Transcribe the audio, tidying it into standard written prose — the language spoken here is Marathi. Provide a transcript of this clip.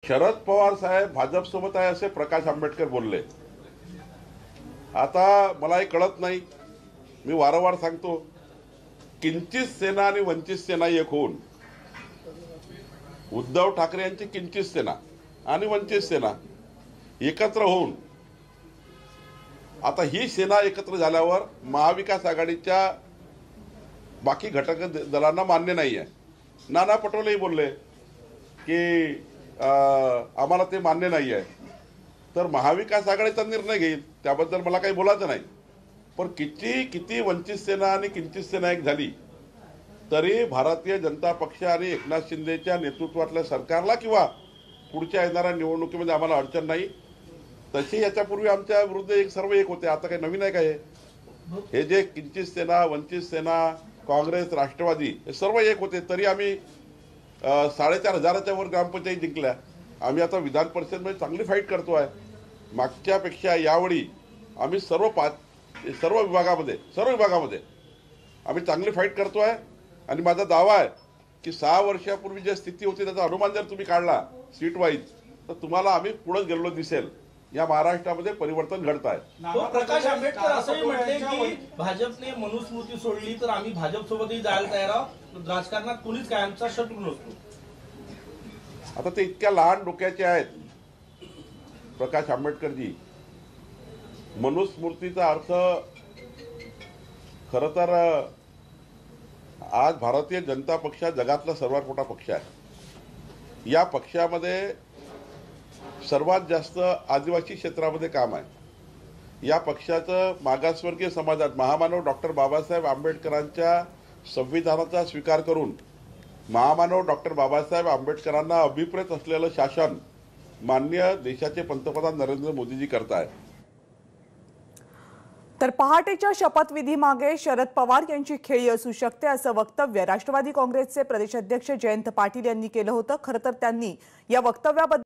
शरद पवार साहेब भाजप सोबत आहे असे प्रकाश आंबेडकर बोलले। आता मला हे कळत नाही, मी वारंवार सांगतो, किंचित सेना आणि वंचित सेना एक होऊन, उद्धव ठाकरे यांची किंचित सेना आणि वंचित सेना एकत्र होऊन, आता ही सेना एकत्र झाल्यावर महाविकास आघाडीच्या बाकी घटक दलांना मान्य नाही आहे। नाना पटोलेही बोलले की आम्हाला ते मान्य नाही आहे, तर महाविकास आघाडीचा निर्णय घेईल, त्याबद्दल मला काही बोलायचं नाही। पण किती वंचित सेना आणि किंचित सेना एक झाली तरी भारतीय जनता पक्ष आणि एकनाथ शिंदेच्या नेतृत्वातल्या सरकारला किंवा पुढच्या येणाऱ्या निवडणुकीमध्ये आम्हाला अडचण नाही। तशी याच्यापूर्वी आमच्या विरुद्ध सर्व एक होते, आता काही नवीन आहे का? हे जे किंचित सेना, वंचित सेना, काँग्रेस, राष्ट्रवादी हे सर्व एक होते, तरी आम्ही 4,500च्या वर ग्रामपंचायत जिंकल्या। आम्ही आता विधान परिषदेमध्ये चांगली फाईट करतो आहे। मागच्यापेक्षा यावेळी आम्ही सर्व विभागामध्ये आम्ही चांगली फाईट करतो आहे। आणि माझा दावा आहे की 6 वर्षापूर्वी जी स्थिती होती त्याचा अनुमान जर तुम्ही काढला सीट वाईज, तर तुम्हाला आम्ही पुढे गेलेलो दिसेल। या महाराष्ट्रामध्ये परिवर्तन घडत आहे। प्रकाश आंबेडकर असंही म्हटले की भाजपने मनुस्मृती सोडली तर आम्ही भाजप सोबतही जायला तयार आहोत, राजकारणात कुणीच कायमचा शत्रू नसतो। आता ते इतक्या लहान डोक्याचे आहेत प्रकाश आंबेडकरजी। मनुस्मृतीचा अर्थ खरं तर आज भारतीय जनता पक्ष जगातला सर्वात मोठा पक्ष आहे। या पक्षामध्ये सर्वात जास्त आदिवासी क्षेत्रामध्ये काम आहे। या पक्षाचं मागासवर्गीय समाजात महामानव डॉक्टर बाबासाहेब आंबेडकरांच्या संविधानाचा स्वीकार करून महामानव डॉक्टर बाबासाहेब आंबेडकरांना अभिप्रेत असलेलं शासन माननीय देशाचे पंतप्रधान नरेंद्र मोदीजी करतायत। तर पहाटेच्या शपथविधी मागे शरद पवार यांची खेळी असू शकते असं वक्तव्य राष्ट्रवादी काँग्रेसचे प्रदेशाध्यक्ष जयंत पाटील यांनी केलं होतं। खरं तर त्यांनी या वक्तव्याबद्दल